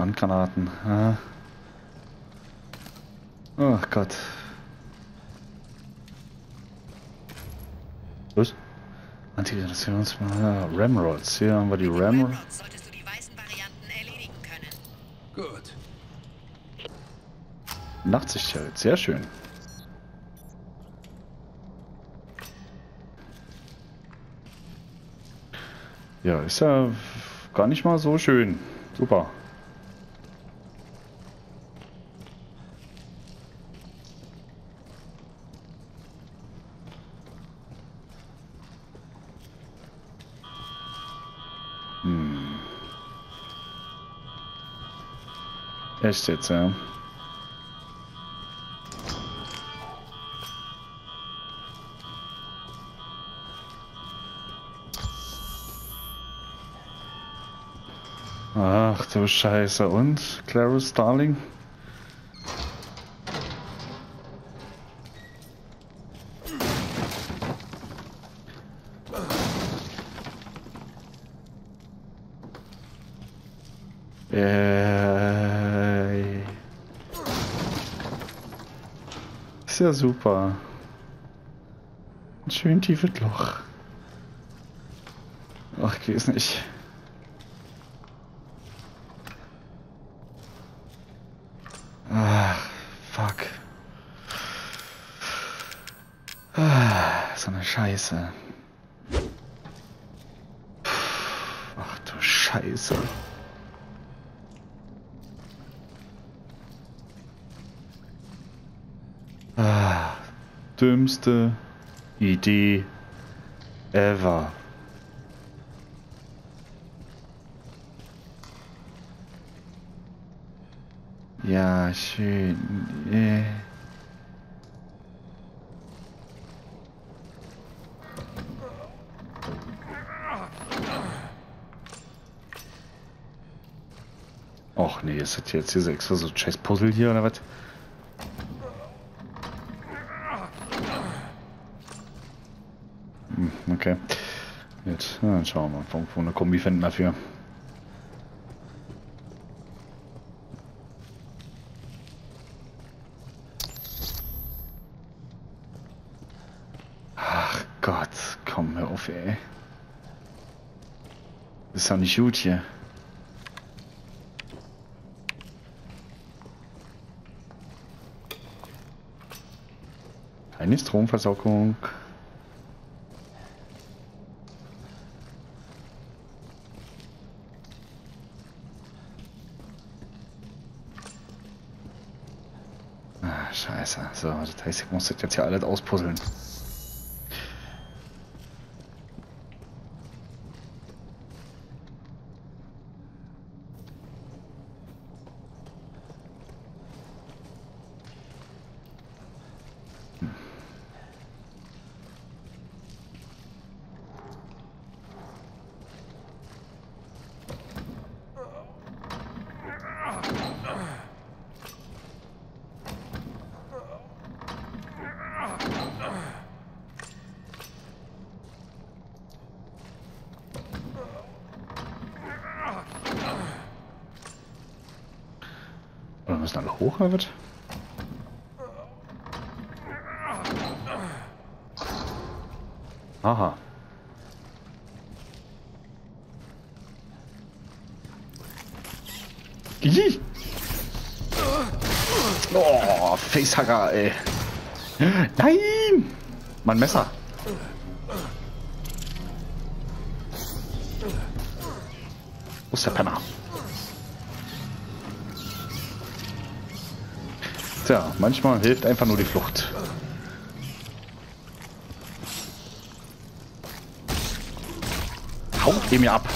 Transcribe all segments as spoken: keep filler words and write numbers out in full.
Handgranaten. Ah. Oh Gott. Was? Antigravitations... Ah, Ramrods. Hier haben wir die Ramrods. Solltest du die weißen Varianten erledigen können. Gut. Nachtsichtfeld. Sehr schön. Ja, ist ja gar nicht mal so schön. Super. Hm. Echt jetzt, ja. Ach du Scheiße. Und? Clarice Starling? Äh. Ist ja super. Ein schön tiefes Loch. Ach, geht's nicht. Ach, fuck. Ah, so eine Scheiße. Ach du Scheiße. Ah, dümmste Idee ever. Ja, schön. Äh. Och nee, ist das jetzt hier extra so ein scheiß Puzzle hier oder was? Hm, okay. Jetzt, dann schauen wir mal, irgendwo eine Kombi finden dafür. Ach Gott, komm, hör auf, ey. Ist doch nicht gut hier. Eine Stromversorgung. Ah, scheiße. So, das heißt, ich muss das jetzt hier alles auspuzzeln. Oder müssen alle hoch, oder was? Aha. Ih! Oh, Facehugger, ey. Nein! Mein Messer. Wo ist der Penner? Tja, manchmal hilft einfach nur die Flucht. Haut ihr mir ab!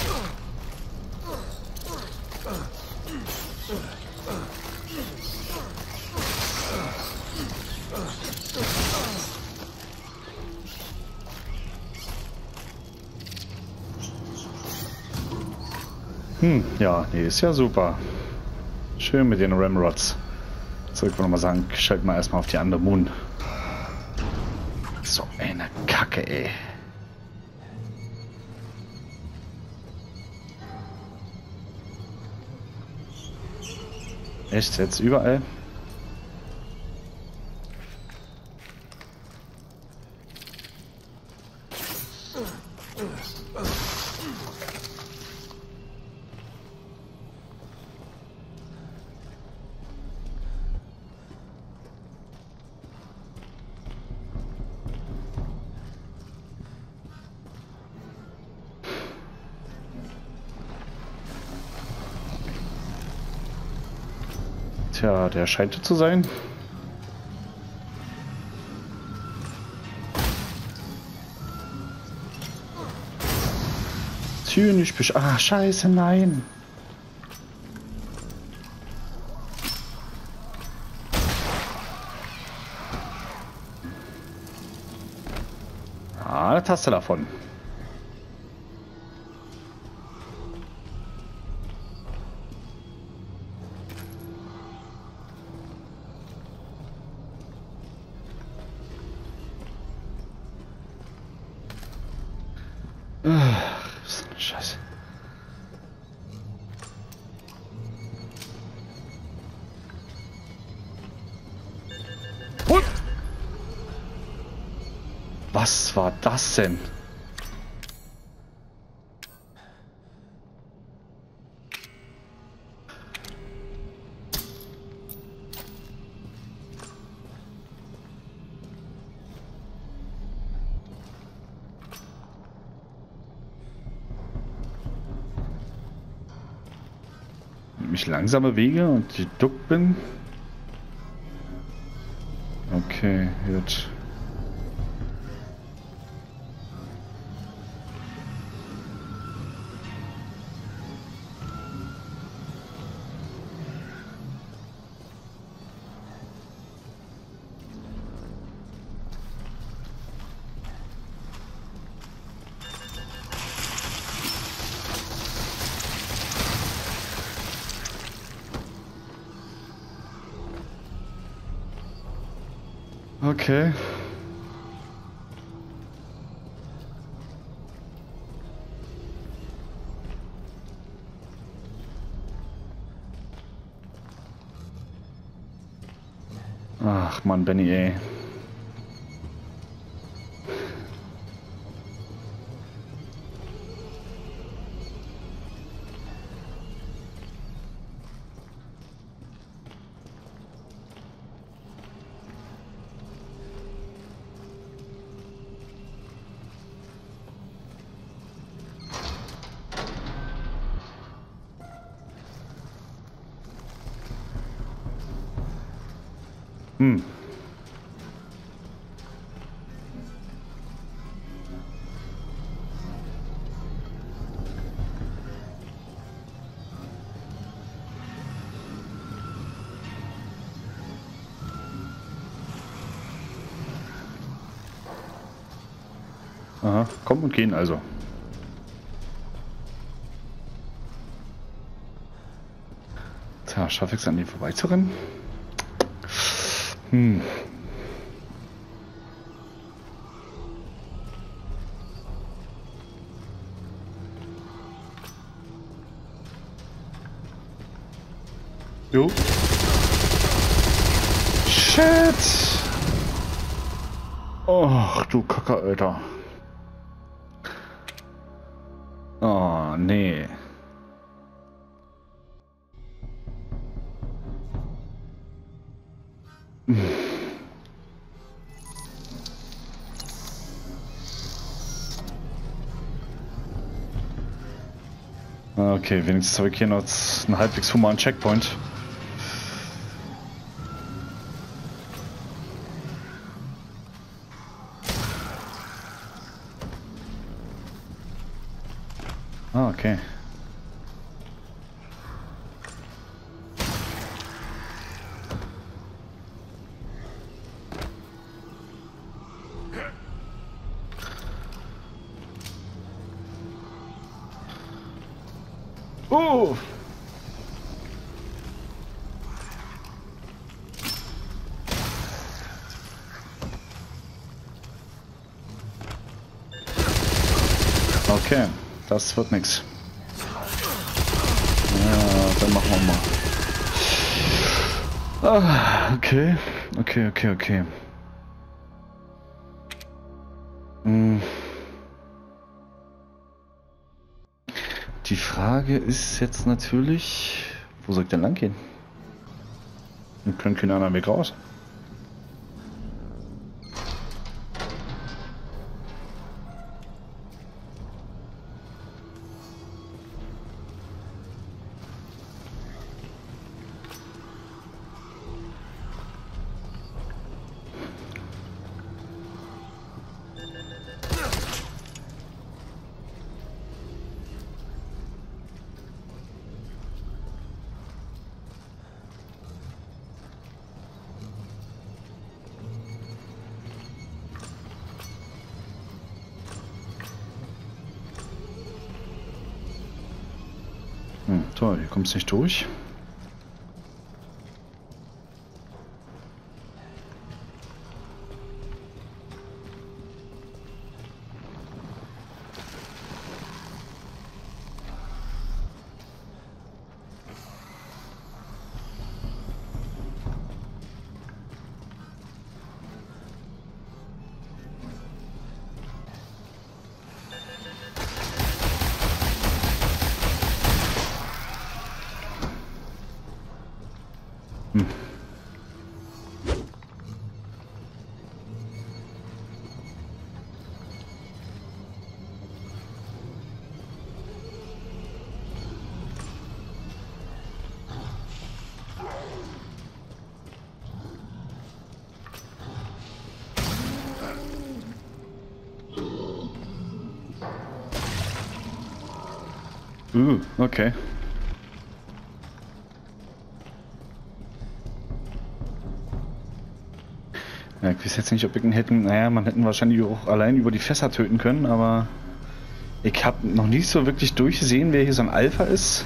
Hm, ja, nee, ist ja super. Schön mit den Ramrods. So, ich würde mal sagen, schalten wir erstmal auf die andere Moon. So eine Kacke, ey. Echt, jetzt überall? Tja, der scheint zu sein. Zynisch bist. Ah, scheiße, nein. Ah, eine Taste davon. Scheiße. Und? Was war das denn? Mich langsam bewege und geduckt bin. Okay, gut. Okay. Ach Mann, Benny, ey. Hm. Aha, kommen und gehen also. Tja, schaffe ich es an die vorbeizurennen? Hm. Jo. Shit. Och, du Kacke, Alter. Oh, nee. Okay, wenigstens habe ich hier noch einen halbwegs humanen Checkpoint. Ah, okay. Oh! Okay, das wird nix. Ja, dann machen wir mal. Ah, okay. Okay, okay, okay. Hm. Die Frage ist jetzt natürlich, wo soll ich denn lang gehen? Wir können keinen anderen Weg raus. Hm, toll, hier kommst du nicht durch. Hm. Uh, okay. Ja, ich weiß jetzt nicht, ob wir ihn hätten. Naja, man hätten wahrscheinlich auch allein über die Fässer töten können, aber ich habe noch nicht so wirklich durchgesehen, wer hier so ein Alpha ist.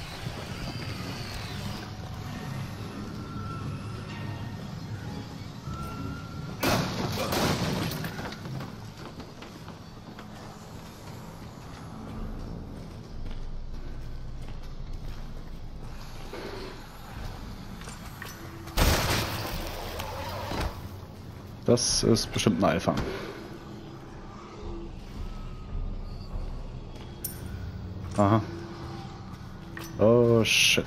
Das ist bestimmt ein Alpha. Aha. Oh shit.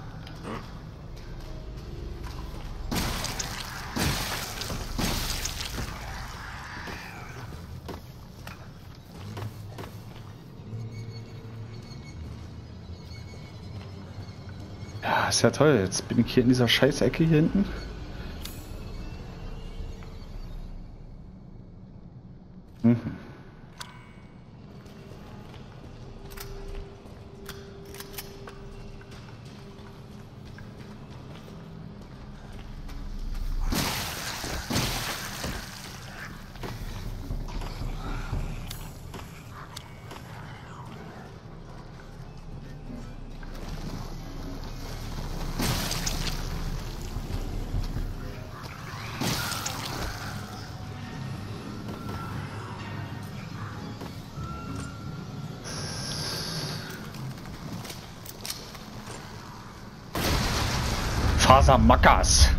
Ja, ist ja toll. Jetzt bin ich hier in dieser Scheißecke hier hinten. Mhm. Fasermackers.